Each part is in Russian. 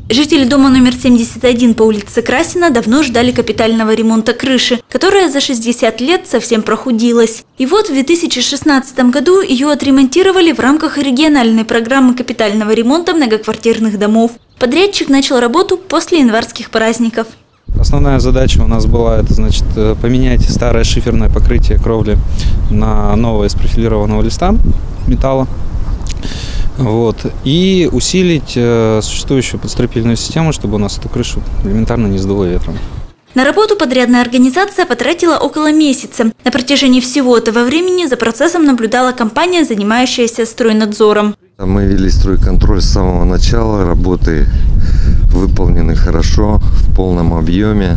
Жители дома номер 71 по улице Красина давно ждали капитального ремонта крыши, которая за 60 лет совсем прохудилась. И вот в 2016 году ее отремонтировали в рамках региональной программы капитального ремонта многоквартирных домов. Подрядчик начал работу после январских праздников. Основная задача у нас была поменять старое шиферное покрытие кровли на новое из профилированного листа металла. И усилить существующую подстропильную систему, чтобы у нас эту крышу элементарно не сдуло ветром. На работу подрядная организация потратила около месяца. На протяжении всего этого времени за процессом наблюдала компания, занимающаяся стройнадзором. Мы вели стройконтроль с самого начала. Работы выполнены хорошо, в полном объеме.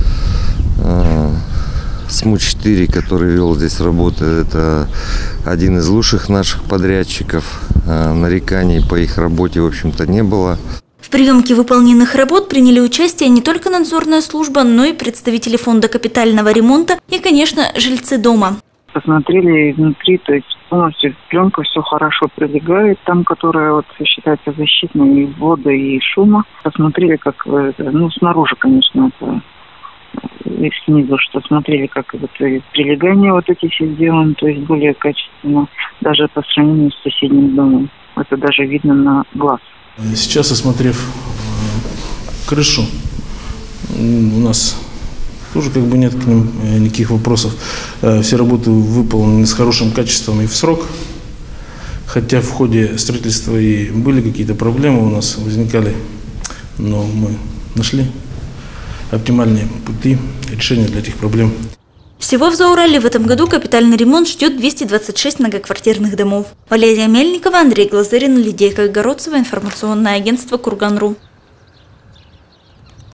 СМУ-4, который вел здесь работы, это один из лучших наших подрядчиков. Нареканий по их работе, в общем-то, не было. В приемке выполненных работ приняли участие не только надзорная служба, но и представители фонда капитального ремонта и, конечно, жильцы дома. Посмотрели изнутри, то есть полностью пленка, все хорошо прилегает, там, которая считается защитной и вода, и шума. Посмотрели, как, снаружи, конечно, это и снизу, что смотрели, как прилегания эти все сделаны, то есть более качественно, даже по сравнению с соседним домом. Это даже видно на глаз. Сейчас, осмотрев крышу, у нас тоже нет к ним никаких вопросов. Все работы выполнены с хорошим качеством и в срок. Хотя в ходе строительства и были какие-то проблемы у нас, возникали, но мы нашли оптимальные пути решения для этих проблем. Всего в Заурале в этом году капитальный ремонт ждет 226 многоквартирных домов. Валерия Мельникова, Андрей Глазырин, Лидия Кайгородцева, информационное агентство Курган.ру.